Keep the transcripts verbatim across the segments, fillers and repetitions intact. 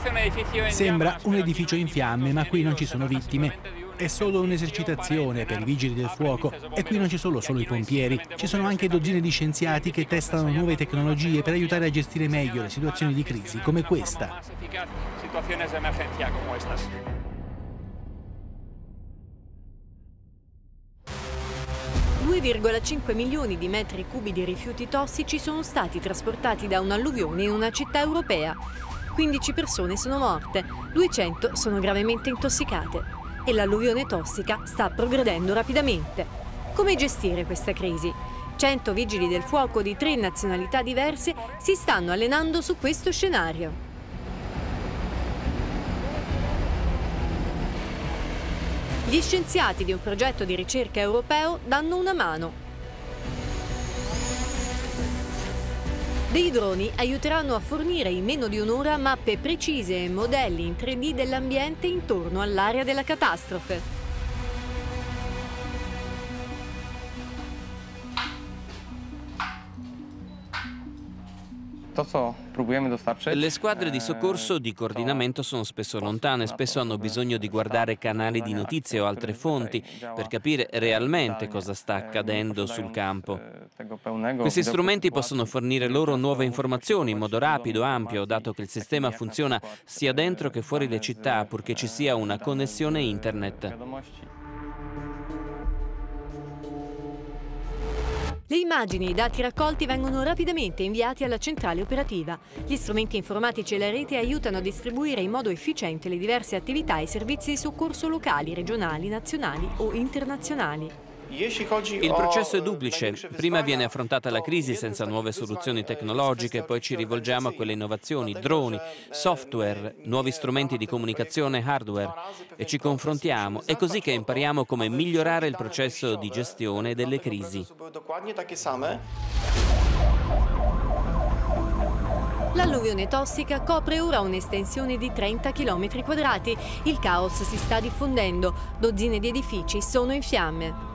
Sembra un edificio in fiamme, ma qui non ci sono vittime. È solo un'esercitazione per i vigili del fuoco e qui non ci sono solo i pompieri, ci sono anche dozzine di scienziati che testano nuove tecnologie per aiutare a gestire meglio le situazioni di crisi come questa. due virgola cinque milioni di metri cubi di rifiuti tossici sono stati trasportati da un'alluvione in una città europea. quindici persone sono morte, duecento sono gravemente intossicate. E l'alluvione tossica sta progredendo rapidamente. Come gestire questa crisi? cento vigili del fuoco di tre nazionalità diverse si stanno allenando su questo scenario. Gli scienziati di un progetto di ricerca europeo danno una mano. Dei droni aiuteranno a fornire in meno di un'ora mappe precise e modelli in tre D dell'ambiente intorno all'area della catastrofe. Le squadre di soccorso di coordinamento sono spesso lontane, spesso hanno bisogno di guardare canali di notizie o altre fonti per capire realmente cosa sta accadendo sul campo. Questi strumenti possono fornire loro nuove informazioni in modo rapido, ampio, dato che il sistema funziona sia dentro che fuori le città, purché ci sia una connessione internet. Le immagini e i dati raccolti vengono rapidamente inviati alla centrale operativa. Gli strumenti informatici e la rete aiutano a distribuire in modo efficiente le diverse attività e servizi di soccorso locali, regionali, nazionali o internazionali. Il processo è duplice. Prima viene affrontata la crisi senza nuove soluzioni tecnologiche, poi ci rivolgiamo a quelle innovazioni, droni, software, nuovi strumenti di comunicazione hardware e ci confrontiamo. È così che impariamo come migliorare il processo di gestione delle crisi. L'alluvione tossica copre ora un'estensione di trenta chilometri quadrati. Il caos si sta diffondendo, dozzine di edifici sono in fiamme.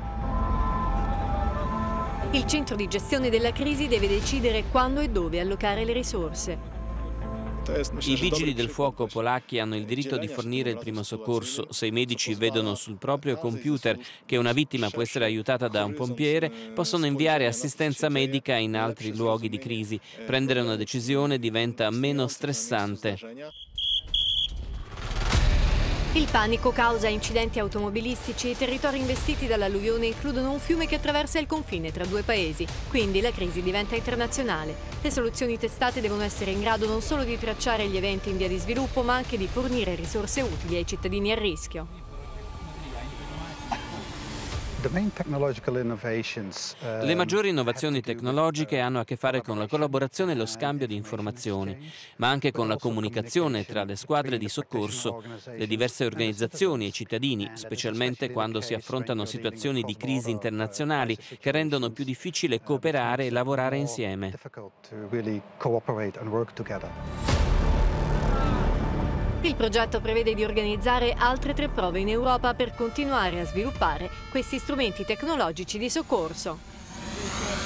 Il centro di gestione della crisi deve decidere quando e dove allocare le risorse. I vigili del fuoco polacchi hanno il diritto di fornire il primo soccorso. Se i medici vedono sul proprio computer che una vittima può essere aiutata da un pompiere, possono inviare assistenza medica in altri luoghi di crisi. Prendere una decisione diventa meno stressante. Il panico causa incidenti automobilistici e i territori investiti dall'alluvione includono un fiume che attraversa il confine tra due paesi, quindi la crisi diventa internazionale. Le soluzioni testate devono essere in grado non solo di tracciare gli eventi in via di sviluppo, ma anche di fornire risorse utili ai cittadini a rischio. Le maggiori innovazioni tecnologiche hanno a che fare con la collaborazione e lo scambio di informazioni, ma anche con la comunicazione tra le squadre di soccorso, le diverse organizzazioni e i cittadini, specialmente quando si affrontano situazioni di crisi internazionali che rendono più difficile cooperare e lavorare insieme. Il progetto prevede di organizzare altre tre prove in Europa per continuare a sviluppare questi strumenti tecnologici di soccorso.